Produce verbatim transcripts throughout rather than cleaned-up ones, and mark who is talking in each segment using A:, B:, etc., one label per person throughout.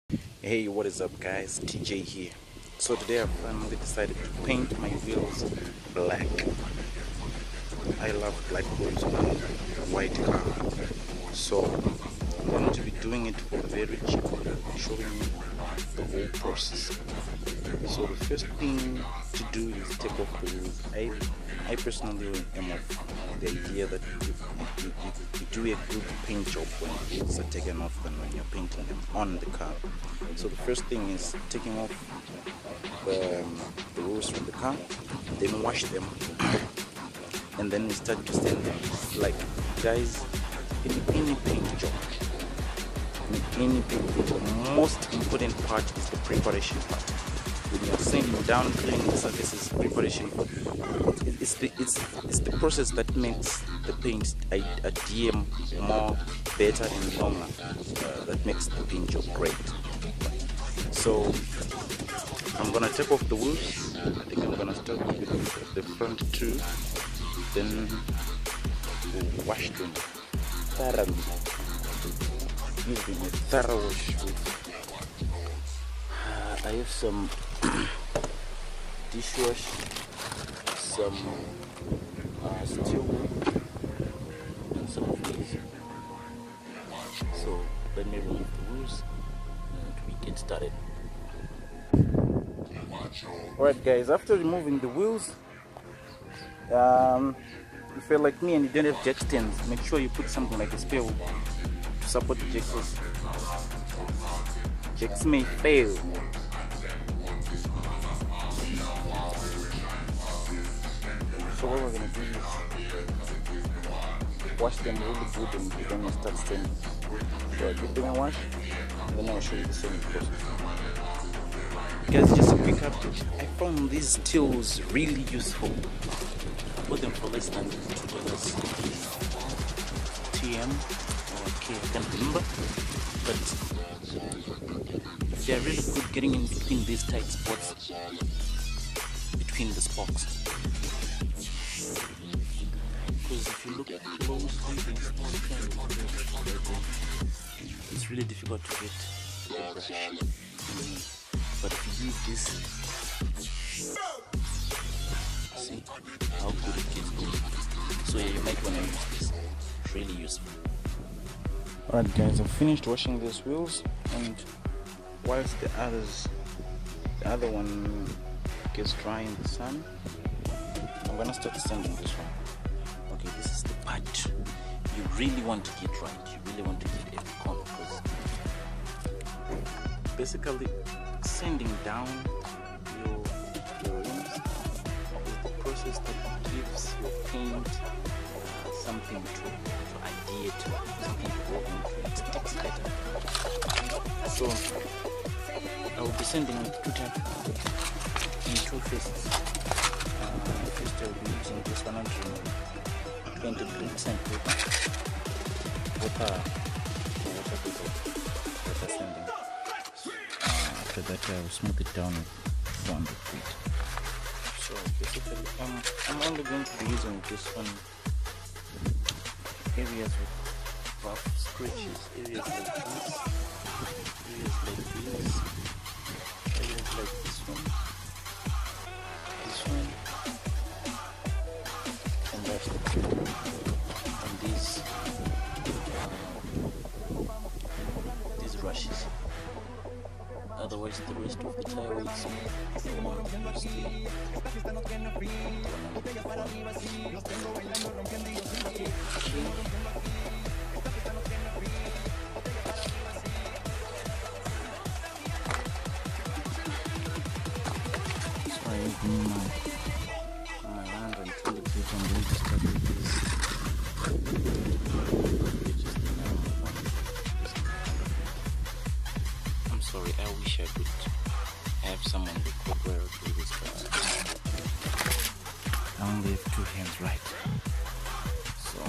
A: Hey, what is up guys? T J here. So today I finally decided to paint my wheels black. I love black wheels on a white car. So I'm going to be doing it for very cheap, showing you the whole process. So the first thing to do is take off the wheels. I, I personally am of the idea that you, you, you, you do a good paint job when wheels are taken off than when you're painting them on the car. So the first thing is taking off the, um, the wheels from the car, then wash them, and then we start to sand them. Like guys, in any paint job, in any paint job, the most important part is the preparation part. When you're sanding down, cleaning the surfaces, preparation, it's the it's it's the process that makes the paint adhere more, better and longer. Uh, that makes the paint job great. So I'm gonna take off the wheels. I think I'm gonna start with the front two, then we'll wash them thoroughly, using a thorough wash. Uh, I have some dishwash, some uh, steel wool, and some of these. So let me remove the wheels and we get started. Alright guys, after removing the wheels, um, if you're like me and you don't have jack stands, make sure you put something like a spare wheel to support the jacks. Jacks may fail. So what we're gonna do is wash them really good and then we'll start staining. So I give them a wash and then I'll show you the same process. Guys, just a quick update. I found these tools really useful. I bought them for less than two dollars. T M or K, I can't remember. But they are really good getting in between these tight spots between the spokes. Because if you look closely, it's really difficult to get the brush. But if you use this, see how good it gets. So yeah, you might want to use this. It's really useful. Alright guys, I've finished washing these wheels, and whilst the others, the other one gets dry in the sun, I'm gonna start sanding this one. Okay, this is the part you really want to get right. You really want to get every corner, because basically sanding down your, your rims is the process that gives your paint uh, something to, to adhere to, something to work into. It sticks better. So I will be sanding it two times in two phases. Uh, the first I will be using this one hundred painted green sandpaper with a water sanding. After that, I will smooth it down with one hundred feet. So basically, um, I'm only going to be using this on areas with rough scratches, areas like this, areas like this, areas like this one, this one, and that's the and these, uh, these rushes. Otherwise, the rest of the tire weights so I have my, my one hundred twenty feet. I'm going to start with this. I'm sorry, I wish I could have someone record where I do this, but I only have two hands, right? So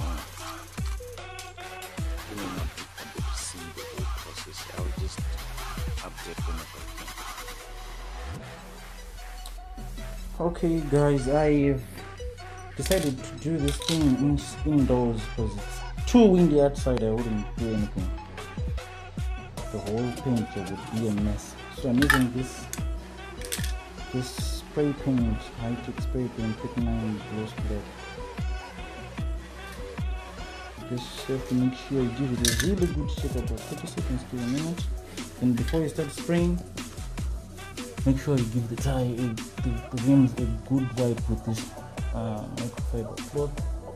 A: you may not be able to see the whole process. I'll just update whenever I can. Okay guys, I've decided to do this thing in, indoors because it's too windy outside. I wouldn't do anything.
B: the whole paint would be a mess. So I'm using this this spray paint, high-tech spray paint, thirty-nine gloss black. Just have to make sure you give it a really good shake about thirty seconds to a minute. And before you start spraying, make sure you give the tire a, the, the rims a good wipe with this uh, microfiber cloth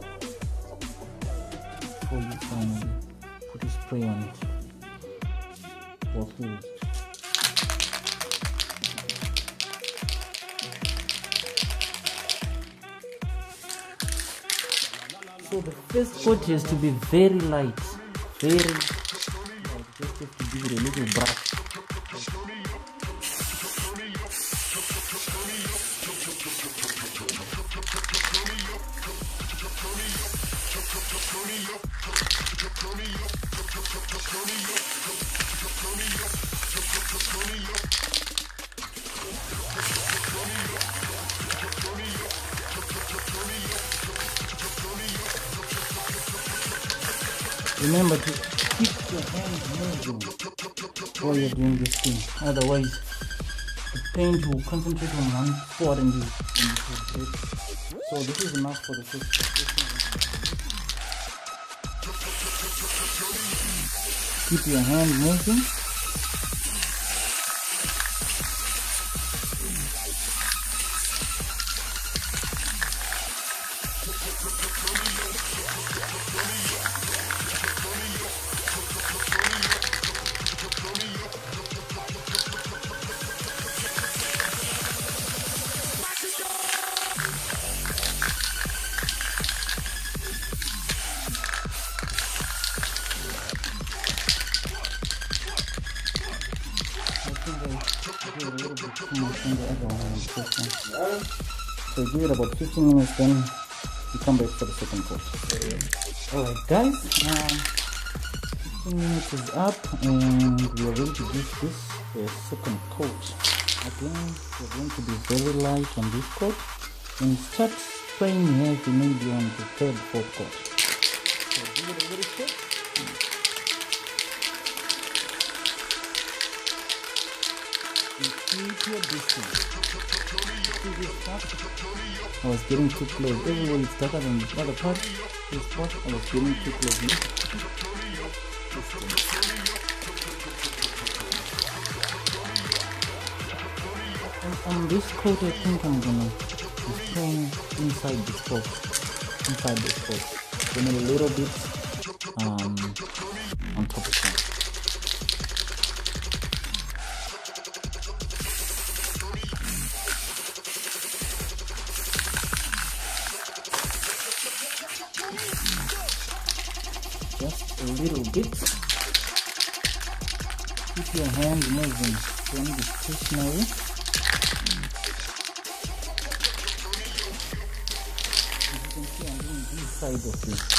B: before you finally put a spray on it. Or fluid. So the first coat has to be very light, very light. Just have to give it a little brush. Remember to keep your hands moving while you're doing this thing, otherwise the paint will concentrate on one spot and you, and you will break. So this is enough for the first step. Keep your hand moving. A little bit too much on the other one. So give it about fifteen minutes, then you come back for the second coat. Alright guys, um, fifteen minutes is up and we are ready to give this a second coat. Again, we're going to be very light on this coat and start spraying heavy maybe on the third, fourth coat. So give it a little shake. Keep your distance. See this part? I was getting too close. Everywhere it's darker than the other part. This part, I was getting too close. And on this coat, I think I'm gonna be spraying inside this coat. Inside this coat. Then a little bit um, on top of that. Just a little bit. Keep your hand moving. Don't be stationary. As you can see, I'm doing this side of it.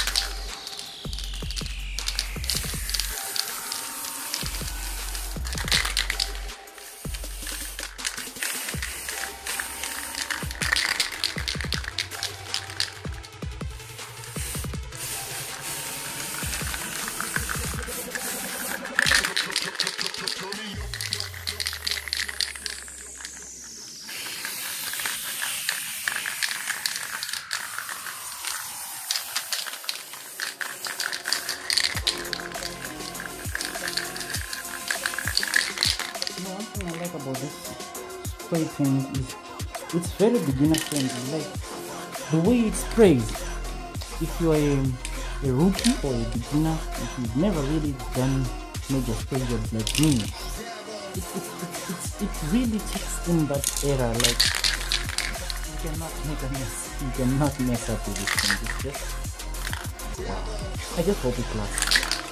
B: One thing I like about this spray paint is it's very beginner friendly. Like the way it sprays. If you are a, a rookie or a beginner, if you've never really done major spray jobs like me, it, it, it, it, it really takes in that era. Like you cannot make a mess. You cannot mess up with this thing. It's just wow. I just hope it lasts.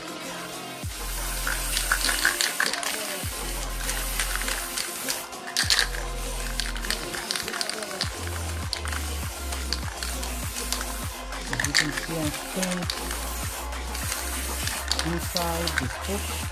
B: You can see I'm staying inside this book.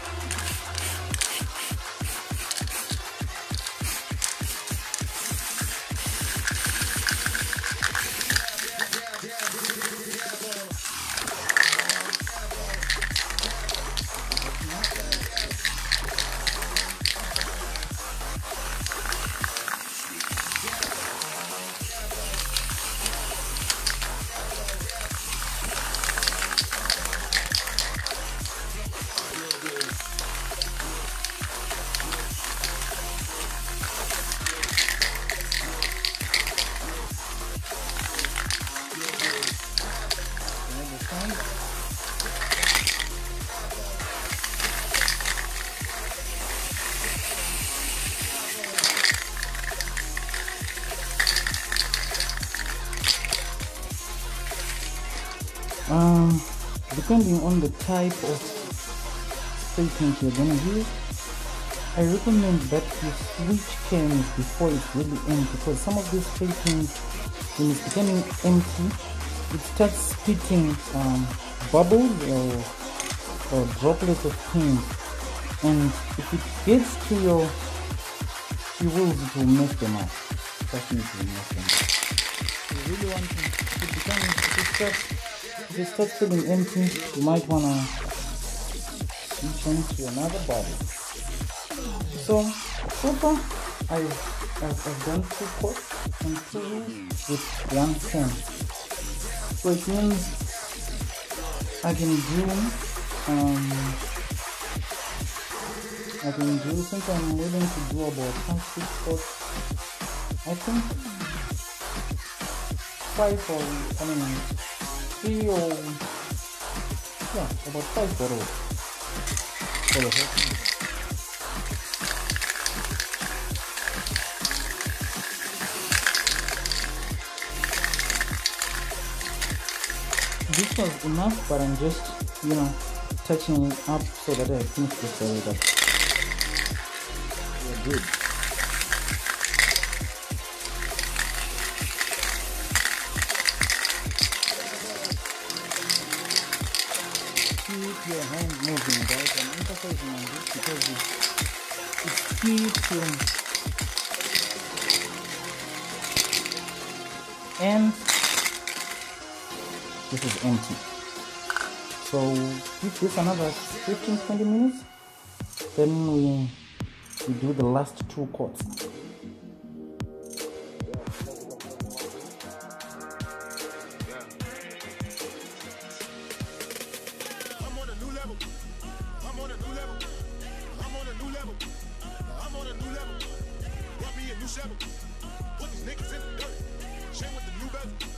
B: depending on the type of spray paint you're gonna use, I recommend that you switch cans before it's really empty, because some of these spray paints, when it's becoming empty, it starts spitting um, bubbles or, or droplets of paint, and if it gets to your wheels, it will mess them up. Trust me, it will mess them up. So you really want to, if it becomes, if it starts, if it starts feeling empty, you might want to switch on to another bottle. So, so far, I've, I've, I've done two coats and two wheels with one can. So it means I can do, um, I can do, since I'm willing to do about five, six coats, I think five or, I mean, three or, yeah, about five bottles for the whole thing. This was enough, but I'm just, you know, touching it up so that I finish this very up. We're good. Keep your hand moving, guys. I'm emphasizing on this because it's, it's key to, and this is empty. So give this another fifteen to twenty minutes, then we, we do the last two coats.
C: I'm on a new level. I'm on a new level. I'm on a new level. I'm on a new level. Brought me a new shovel. Put these niggas in the dirt. Shame with the new bezel.